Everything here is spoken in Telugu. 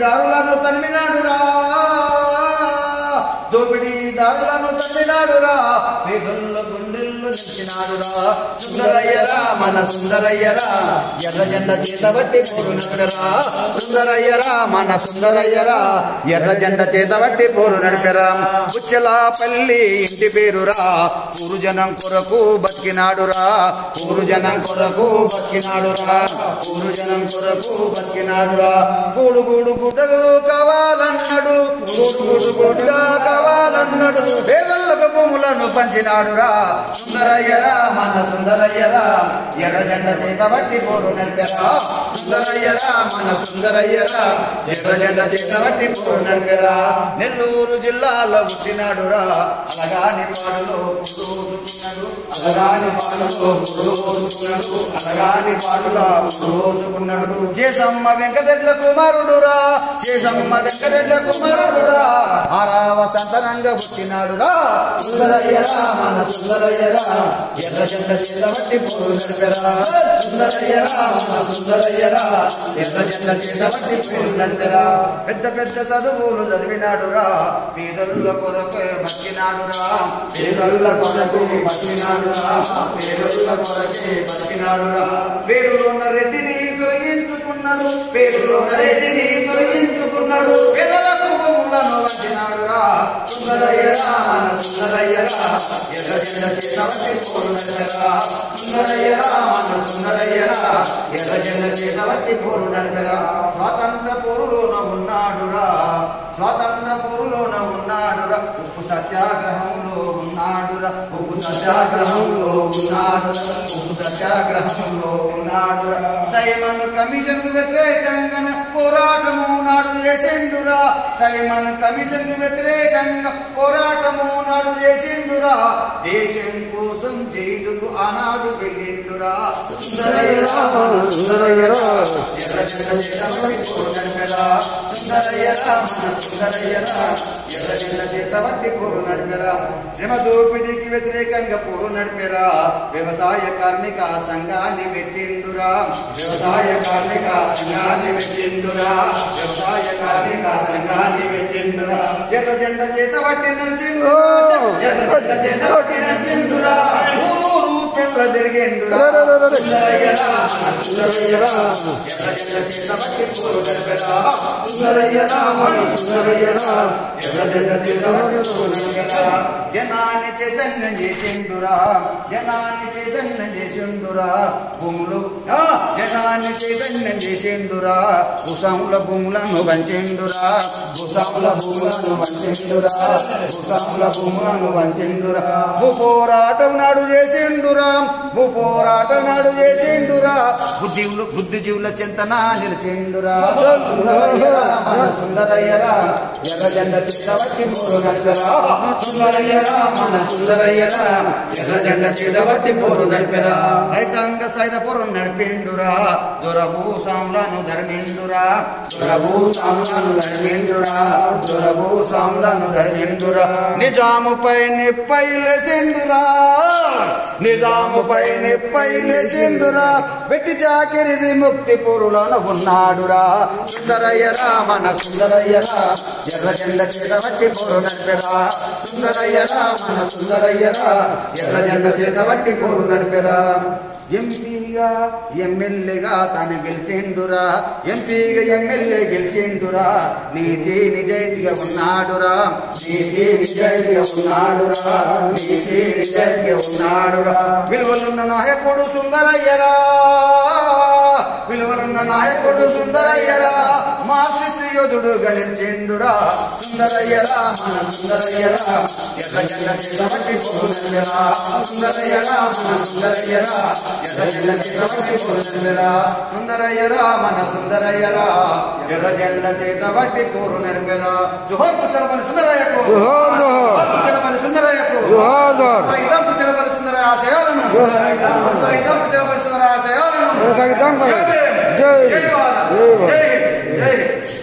దోపిడీదారులను తరిమినాడురా దోపిడీదారులను తరిమినాడురా పేదల గుండెల్లో నిలిచినాడురా సుందరయ్యరా మన సుందరయ్యరా ఎర్ర జెండ చేతబట్టి పోరు నడిపెరా సుందరయ్యరా మన సుందరయ్యరా ఎర్ర జెండ చేతబట్టి పోరు నడిపెరా బుచ్చలాపల్లి ఇంటి పేరురా ఊరు జనం కొరకు బతికినాడురా ఊరు జనం కొరకు బతికినాడురా ఊరు జనం కొరకు బతికినాడురా గూడు గూడు గుడ్డలు కావాలన్నాడు గూడు గూడు గుడ్డ కావాలన్నాడు పేదలకు భూములను పంచినాడురా సుందరయ్యరా మన సుందరయ్యరా ఎర్ర జెండ చేతబట్టి పోరు నడిపెరా సుందరయ్యరా మన సుందరయ్యరా ఎర్ర జెండ చేతబట్టి పోరు నడిపెరా నెల్లూరు జిల్లాలో పుట్టినాడురా అలగాని పాడులో పుట్టుకున్నాడు అలగాని పాడులో పుట్టుకున్నాడు అలగాని పాడులో పుట్టుకున్నాడు చేసమ్మ వెంకటరెడ్ల కుమారుడురా చేసమ్మ వెంకటరెడ్ల కుమారుడురా ఆరావ సంతనంగా పుట్టినాడురా సుందరయ్యరా మన సుందరయ్యరా ఎర్ర జెండ చేతబట్టి పోరు నడిపెరా సుందరయ్యరా మన సుందరయ్యరా ఎర్ర జెండ చేతబట్టి పోరు నడిపెరా పెద్ద పెద్ద చదువులు చదివినాడురా పేదల కొరకు బతికినాడురా పేదల కొరకు బతికినాడురా పేదల కొరకే బతికినాడురా పేరులోన రెడ్డిని తొలగించుకున్నాడు పేరులోన రెడ్డిని తొలగించుకున్నాడు పేదలకు భూములను వంచినాడురా సుందరయ్యరా మన సుందరయ్యరా ఎర్ర జెండ చేతబట్టి పోరు నడిపెరా సుందరయ్యరా మన సుందరయ్యరా ఎర్ర జెండ చేతబట్టి పోరు నడిపెరా స్వాతంత్ర పోరులోన ఉన్నాడురా స్వాతంత్ర పోరులోన ఉన్నాడురా ఉప్పు సత్యాగ్రహంలో ఉన్నాడురా ఉప్పు సత్యాగ్రహంలో ఉన్నాడురా ఉప్పు సత్యాగ్రహంలో ఉన్నాడురా సైమన్ కమిషన్ కు వ్యతిరేకంగా పోరాటము నాడు చేసిండురా సైమన్ కమిషన్ కు వ్యతిరేకంగా పోరాటము నాడు చేసిండురా దేశం కోసం జైలుకు ఆనాడు వెళ్ళిండురా సుందరయ్యరా మన సుందరయ్యరా ఎర్ర జెండ చేతబట్టి పోరు నడిపెరా సుందరయ్యరా మన సుందరయ్యరా ఎర్ర జెండ చేతబట్టి పోరు నడిపెరా శ్రమ దోపిడీకి వ్యతిరేకంగా పోరు నడిపెరా వ్యవసాయ కార్మిక సంఘాన్ని పెట్టిండురా వ్యవసాయ కార్మిక సంఘాన్ని పెట్టిండురా వ్యవసాయ కార్మిక సంఘాన్ని పెట్టిండురా ఎర్ర జెండ చేతబట్టి నడిచిండు ఎర్ర జెండ చేతబట్టి నడిచిండురా ఊరు పెళ్ళ తిరిగిండురా సుందరయ్యరా మన సుందరయ్యరా ఎర్ర జెండ చేతబట్టి పోరు నడిపెరా సుందరయ్యరా మన సుందరయ్యరా ఎర్ర జెండ చేతబట్టి పోరు నడిపెరా జనాన్ని చైతన్యం చేసిండురా జనాన్ని చైతన్యం చేసిండురా భూములు జనాన్ని చైతన్యం చేసిండురా భూస్వాముల భూములను వంచిండురా భూస్వాముల భూములను వంచిండురా భూస్వాముల భూములను వంచిండురా భూపోరాటం నాడు చేసిండురా భూపోరాటం నాడు చేసిండురా బుద్ధిజీవుల చింతన నిలిచిండురా సుందరయ్యరా మన సుందరయ్యరా ఎర్ర జెండ చేతబట్టి పోరు నడిపెరా సుందరయ్యరా మన సుందరయ్యరా ఎర్ర జెండ చేతబట్టి పోరు నడిపెరా రైతాంగ సైదపురం నడిపిండురా దొరభూస్వాములను ధర్మిండురా దొరభూస్వాములను ధర్మిండురా దొరభూస్వాములను ధర్మిండురా నిజాముపై నిప్పైలేసిండురా నిజాముపై నిప్పైలేసిండురా వెట్టి చాకిరి విముక్తి పురులను ఉన్నాడురా సుందరయ్యరా మన సుందరయ్యరా ఎర్ర జెండ చేతబట్టి పోరు నడిపెరా సుందరయ్యరా మన సుందరయ్యరా ఎర్ర జెండ చేతబట్టి పోరు నడిపెరా ఎంపీగా ఎమ్మెల్యేగా తాను గెలిచిండురా ఎంపీగా ఎమ్మెల్యే గెలిచిండురా నీతి నిజాయితీగా ఉన్నాడురా నీతి నిజాయితీగా ఉన్నాడురా నీతి నిజాయితీగా ఉన్నాడురా విలువలున్న నాయకుడు సుందరయ్యరా విలువలున్న నాయకుడు సుందరయ్యరా మార్క్సిస్ట్ యోధుడుగా నిలిచిండురా సుందరయ్యరా మన సుందరయ్యరా ఎర్ర జెండ చేతబట్టి పోరు నడిపెరా సుందరయ్యరా మన సుందరయ్యరా ఎర్ర జెండ చేతబట్టి పోరు నడిపెరా సుందరయ్యరా మన సుందరయ్యరా ఎర్ర జెండ చేతబట్టి పోరు నడిపెరా జోహార్ పుచ్చలపల్లి సుందరయ్యకు జోహార్ పుచ్చలపల్లి సుందరయ్యకు జోహార్ సాగితం పుచ్చలపల్లి సుందరయ్య ఆశయాలను సాగితం పుచ్చలపల్లి సుందరయ్య ఆశయాలను సాగితం జై జై జై